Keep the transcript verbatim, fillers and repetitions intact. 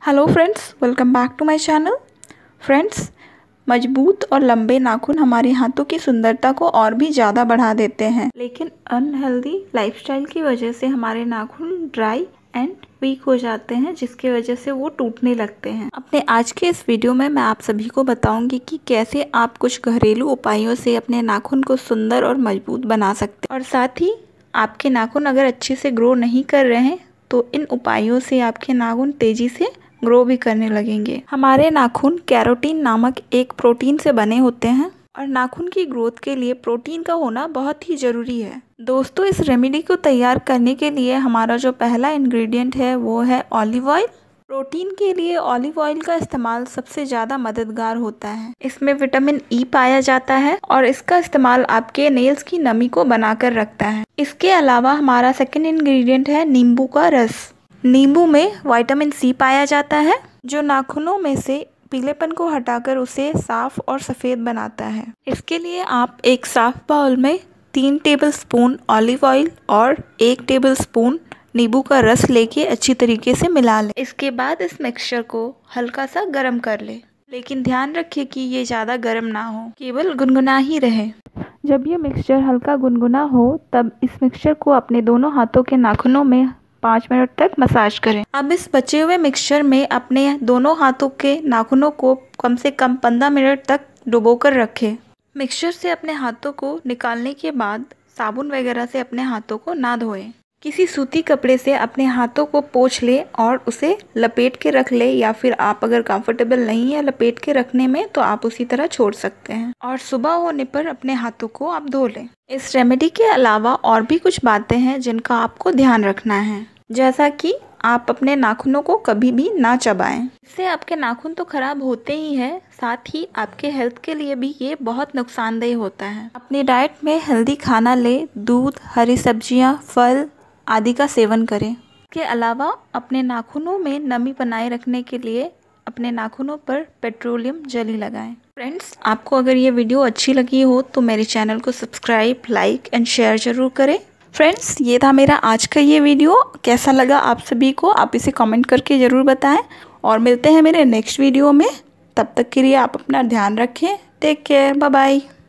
Hello friends, welcome back to my channel. Friends, मजबूत और लंबे नाखून हमारे हाथों की सुंदरता को और भी ज़्यादा बढ़ा देते हैं, लेकिन अनहेल्दी लाइफस्टाइल की वजह से हमारे नाखून ड्राई एंड वीक हो जाते हैं, जिसकी वजह से वो टूटने लगते हैं। अपने आज के इस वीडियो में मैं आप सभी को बताऊंगी कि कैसे आप कुछ घरेलू उपायों से अपने नाखून को सुंदर और मजबूत बना सकते हैं, और साथ ही आपके नाखून अगर अच्छे से ग्रो नहीं कर रहे हैं तो इन उपायों से आपके नाखून तेजी से ग्रो भी करने लगेंगे। हमारे नाखून केराटिन नामक एक प्रोटीन से बने होते हैं और नाखून की ग्रोथ के लिए प्रोटीन का होना बहुत ही ज़रूरी है। दोस्तों, इस रेमेडी को तैयार करने के लिए हमारा जो पहला इंग्रेडिएंट है वो है ऑलिव ऑयल। प्रोटीन के लिए ऑलिव ऑयल का इस्तेमाल सबसे ज़्यादा मददगार होता है। इसमें विटामिन ई पाया जाता है और इसका इस्तेमाल आपके नेल्स की नमी को बनाकर रखता है। इसके अलावा हमारा सेकंड इंग्रेडिएंट है नींबू का रस। नींबू में विटामिन सी पाया जाता है, जो नाखूनों में से पीलेपन को हटाकर उसे साफ और सफ़ेद बनाता है। इसके लिए आप एक साफ बाउल में तीन टेबलस्पून ऑलिव ऑयल और एक टेबलस्पून नींबू का रस लेके अच्छी तरीके से मिला लें। इसके बाद इस मिक्सचर को हल्का सा गर्म कर लें, लेकिन ध्यान रखिए कि ये ज़्यादा गर्म ना हो, केवल गुनगुना ही रहे। जब ये मिक्सचर हल्का गुनगुना हो तब इस मिक्सचर को अपने दोनों हाथों के नाखूनों में पाँच मिनट तक मसाज करें। अब इस बचे हुए मिक्सचर में अपने दोनों हाथों के नाखूनों को कम से कम पंद्रह मिनट तक डुबोकर रखें। मिक्सचर से अपने हाथों को निकालने के बाद साबुन वगैरह से अपने हाथों को ना धोएं। किसी सूती कपड़े से अपने हाथों को पोंछ लें और उसे लपेट के रख ले, या फिर आप अगर कंफर्टेबल नहीं है लपेट के रखने में तो आप उसी तरह छोड़ सकते हैं, और सुबह होने पर अपने हाथों को आप धो लें। इस रेमेडी के अलावा और भी कुछ बातें हैं जिनका आपको ध्यान रखना है, जैसा कि आप अपने नाखूनों को कभी भी ना चबाएं। इससे आपके नाखून तो खराब होते ही हैं, साथ ही आपके हेल्थ के लिए भी ये बहुत नुकसानदेह होता है। अपनी डाइट में हेल्दी खाना लें, दूध, हरी सब्जियां, फल आदि का सेवन करें। इसके अलावा अपने नाखूनों में नमी बनाए रखने के लिए अपने नाखूनों पर पेट्रोलियम जेली लगाएं। फ्रेंड्स, आपको अगर ये वीडियो अच्छी लगी हो तो मेरे चैनल को सब्सक्राइब, लाइक एंड शेयर ज़रूर करें। फ्रेंड्स, ये था मेरा आज का ये वीडियो। कैसा लगा आप सभी को, आप इसे कमेंट करके ज़रूर बताएं, और मिलते हैं मेरे नेक्स्ट वीडियो में। तब तक के लिए आप अपना ध्यान रखें। Take care, bye bye.